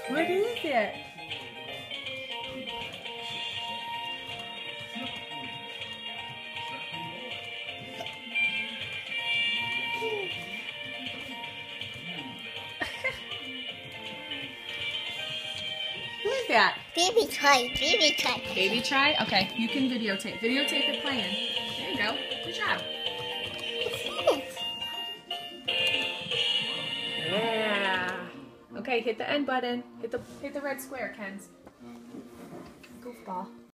What is it? Who is that? Baby try. Baby try. Baby try? Okay, you can videotape. Videotape it playing. There you go. Good job. Yeah. Okay, hit the end button. Hit the red square, Ken's. Goofball.